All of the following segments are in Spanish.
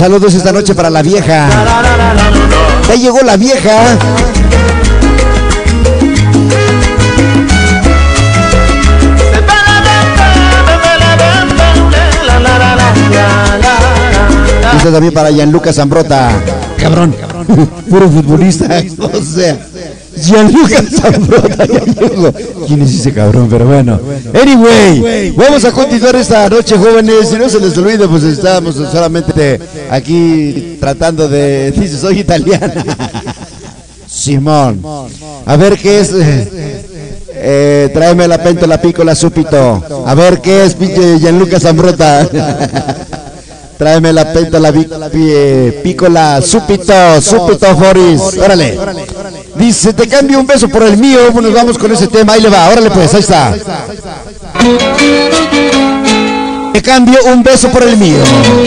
Saludos esta noche para la vieja. Ya llegó la vieja. Esto también para Gianluca Zambrota. Cabrón. Puro futbolista. O sea, Gianluca Zambrota. ¿Quién es ese cabrón? Pero bueno. Anyway, vamos a continuar esta noche, jóvenes. Si no se les olvide, pues estamos solamente aquí tratando de... Dice, soy italiana. Simón. A ver qué es... tráeme la pentola piccola subito. A ver qué es, pinche Gianluca Zambrota. Tráeme la pentola piccola subito, Foris. Órale. Dice, te cambio un beso por el mío. Nos vamos con ese tema. Ahí le va. Órale pues, ahí está. Te cambio un beso por el mío.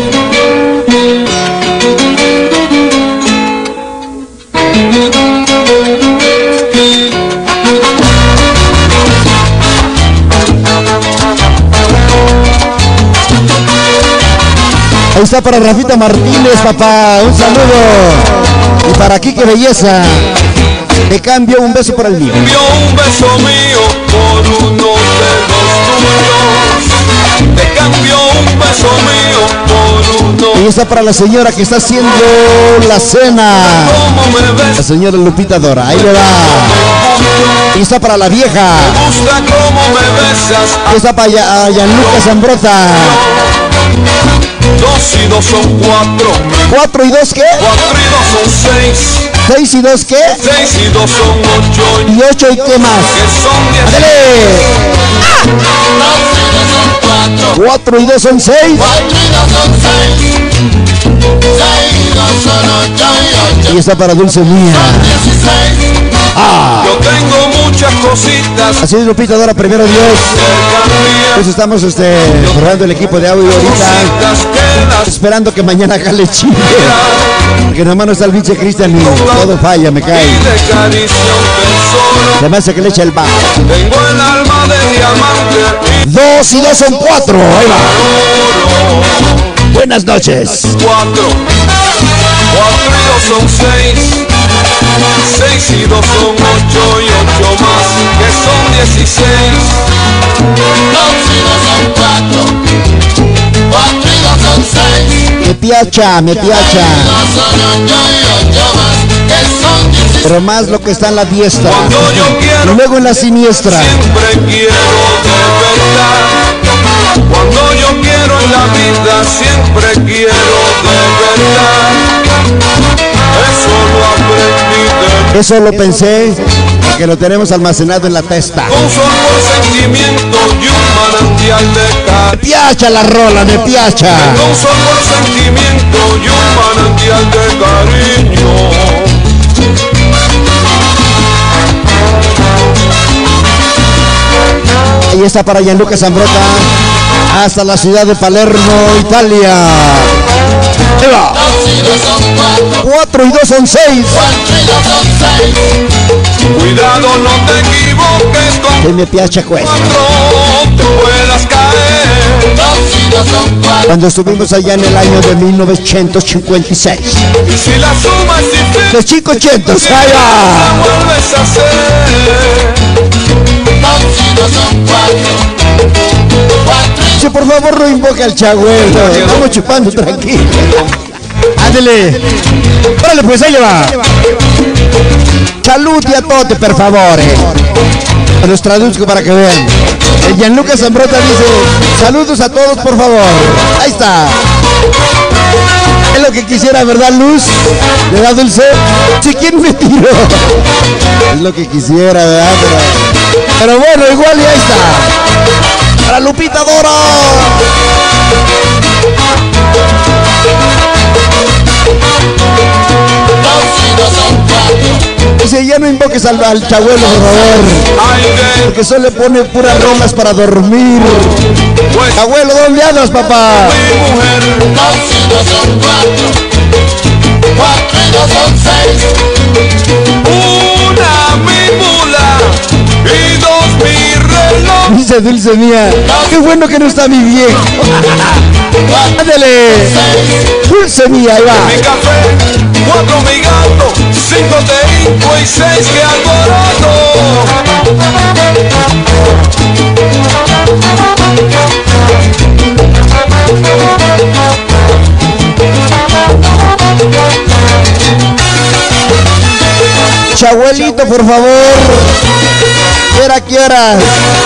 Ahí está para Rafita Martínez, papá. Un saludo. Y para Quique Belleza. Te cambio un beso por el mío. Cambio un beso mío por uno de los tuyos. Te cambio un beso mío por uno. Y está para la señora que está haciendo la cena. La señora Lupita Dora. Ahí le va. Y está para la vieja. Me gusta cómo me besas. Y está para Gianluca Zambrota. 2 y 2 son 4. 4 y 2 ¿qué? 4 y 2 son 6. 6 y 2 ¿qué? 6 y 2 son 8. Y 8 y qué más. Que son 10. ¡Dale! 4 y 2 son 6. 4 y 2 son 6. 6 y 2 son 8 y 8. Y está para Dulce Mía. 16. Yo tengo muchas cositas. Así es, Lupita Dora, primero Dios. Pues estamos formando el equipo de audio ahorita, esperando que mañana jale chingue, porque nada más no está el pinche Cristian y todo falla, me cae. Se me hace que le echa el bajo. Tengo el alma de diamante. 2 y 2 son 4. Ahí va. Buenas noches. 4 y 2 son 6. 6 y 2 son 8 y 8 más, que son 16. 2 y 2 son 4. 4 y 2 son 6. Me piacha, me piacha. 2 son 8 y 8 más, que son 16. Pero más lo que está en la diestra. Cuando yo quiero, Y luego en la siniestra. siempre quiero de verdad. Cuando yo quiero en la vida, siempre quiero de verdad. Eso lo aprendí de... Eso lo pensé, que lo tenemos almacenado en la testa. Con solo sentimiento y un manantial de Me cariño. piacha la rola, me piacha. Con solo sentimiento y un manantial de cariño. Ahí está para Gianluca Zambrota, hasta la ciudad de Palermo, Italia. Ahí va. 2 y 2 son 4. 4 y 2 son 6. 4 y 2 son 6. Cuidado, no te equivoques con Que me piacha cuesta. 4, te puedas caer. 2 y 2 son 4. Cuando estuvimos allá en el año de 1956. Y si la suma es difícil, Los 580, la allá. vuelves a hacer. 2 y 2 son 4. 4 y Sí, por favor, no invoque al chagüelo. Vamos chupando tranquilo. Ándele. Órale, pues ahí le va. Saluti a todos, por favor. Los traduzco para que vean. El Gianluca Zambrota dice: saludos a todos, por favor. Ahí está. Es lo que quisiera, ¿verdad, Luz? ¿Verdad, Dulce? Sí, ¿quién me tiró? Es lo que quisiera, ¿verdad? Pero bueno, igual y ahí está. Para Lupita Dora. Dice, ya no invoques al chagüelo, por favor, porque solo le pone puras rolas para dormir. Abuelo, ¿dónde andas, papá? 2 y 2 son 4. 4 y 2 son 6. Una mi mula y 2 mi reloj. Dice Dice Dulce mía, qué bueno que no está mi viejo. Ándale, Dulce mía, ahí va. Mi café, 4 mi gato, 5 de hinco y 6 que alboroto. Chabuelito, por favor. ¿Qué horas?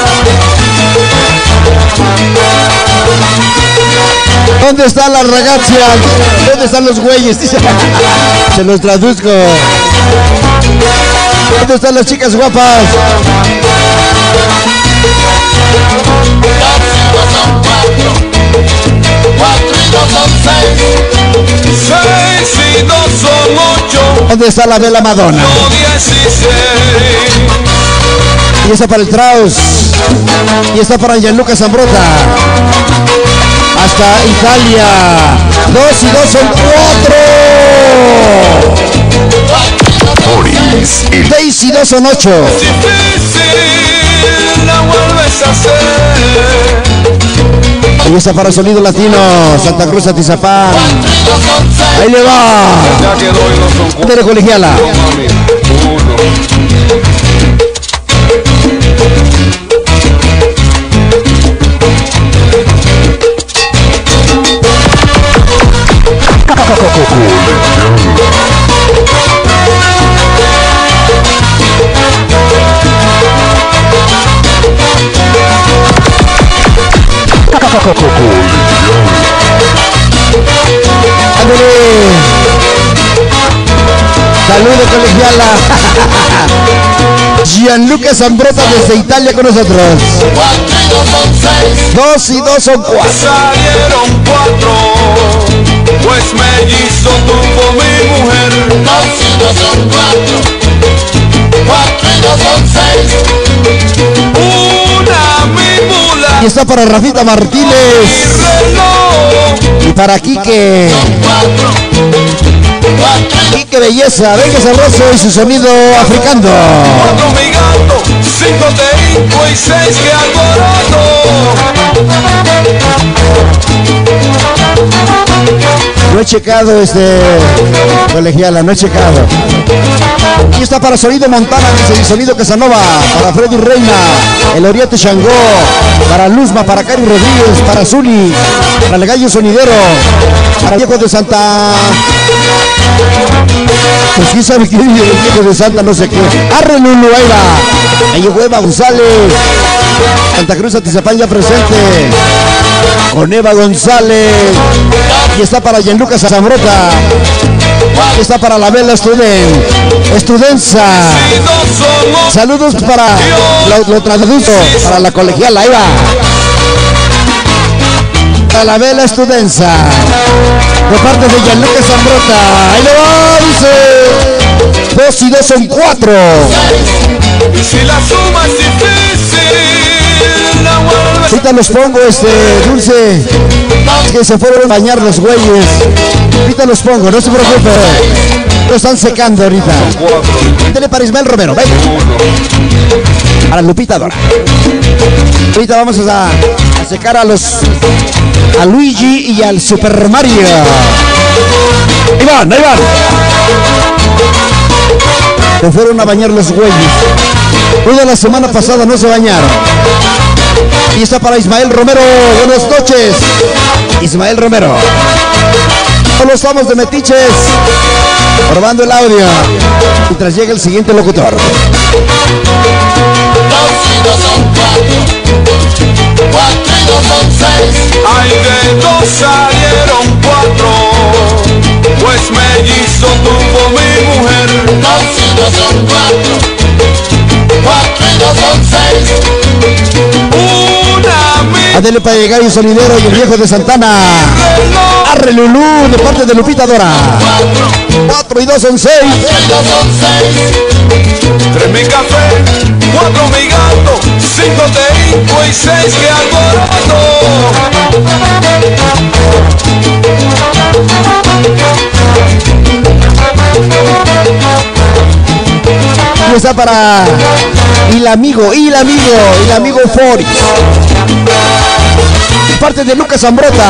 ¿Dónde está la ragazza? ¿Dónde están los güeyes? Se los traduzco. ¿Dónde están las chicas guapas? Seis y 2 son 8. ¿Dónde está la Bella Madonna? 16. Y esta para el Traus. Y esta para Gianluca Zambrota. Hasta Italia. 2 y 2 son 4. 6 y 2 son 8. Difícil la vuelves a hacer. Y esta para Sonido Latino. Santa Cruz, Atizapán. Ahí le va. Ya quedó y no son 4. De Colegiala. Mami, 1. Ándale. Saludos, Colegiala. Gianluca Zambrota desde Italia con nosotros. 2 y 2 son 4. Salieron 4, pues mellizo tuvo mi mujer. 2 y 2 son 4. 4 y 2 son 6. Una mi mula. Y está para Rafita Mi Martínez. reloj. Y para Quique. 4. 4 Quique Belleza. Venga sabroso y su sonido africano. 4 mi gato, 5 de hinco y 6 que alboroto. No he checado Colegiala, no he checado. Y está para Sonido Montana, dice Sonido Casanova, para Freddy Reina, el Oriente Changó, para Luzma, para Cari Rodríguez, para Zuli, para el Gallo Sonidero, para Viejo de Santa. Pues quién sabe quién es el Viejo de Santa, no sé qué. Arre Lulu, ahí va. Ahí llegó Eva González, Santa Cruz Atizapán ya presente, con Eva González. Y está para Gianluca Zambrota. Y está para la Bella Estudenza. Saludos para, lo traduzco, para la Colegiala, ahí va. Para la Bella Estudenza. De parte de Gianluca Zambrota. Ahí le va, dice. 2 y 2 son 4. Y si la suma es difícil, la vuelves. Ahorita los pongo, Dulce. Que se fueron a bañar los güeyes. Ahorita los pongo, no se preocupe. Lo están secando ahorita. Dele para Ismael Romero, ven. Para Lupita Dora. Ahorita vamos a secar a Luigi y al Super Mario. Ahí van, ahí van. Se fueron a bañar los güeyes. Una la semana pasada no se bañaron. Y está para Ismael Romero. Buenas noches, Ismael Romero. Solo estamos de metiches, probando el audio mientras llega el siguiente locutor. 2 y 2 son 4. 4 y 2 son 6. Ay, de 2 salieron 4, pues mellizo tuvo mi mujer. 2 y 2 son 4. 4 y 2 son 6. Una mi Adele para llegar y Sonidero y el Viejo de Santana. reloj. Arre Lulú de parte de Lupita Dora. 4 y 2 son 6. 4 y 2 son 6. 3 mi café, 4 mi gato, 5 de hinco y 6 que alboroto. Y está para Y el amigo Foris. Parte de Lucas Zambrota.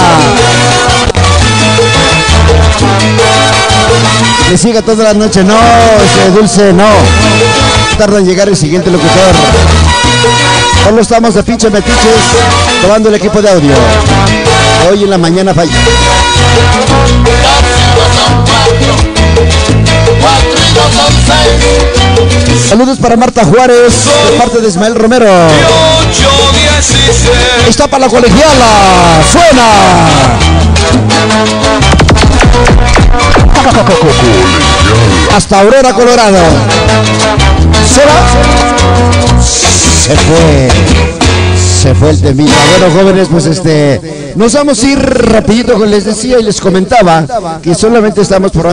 Le siga toda la noche. No, ese Dulce, no. Tarda en llegar el siguiente locutor. Solo estamos de pinche metiches tomando el equipo de audio. Hoy en la mañana falla. Saludos para Marta Juárez, de parte de Ismael Romero. Está para la colegiala. ¡Suena! Hasta Aurora, Colorado. Se fue el temita. Bueno, jóvenes, pues nos vamos a ir rapidito, como les decía y les comentaba, que solamente estamos por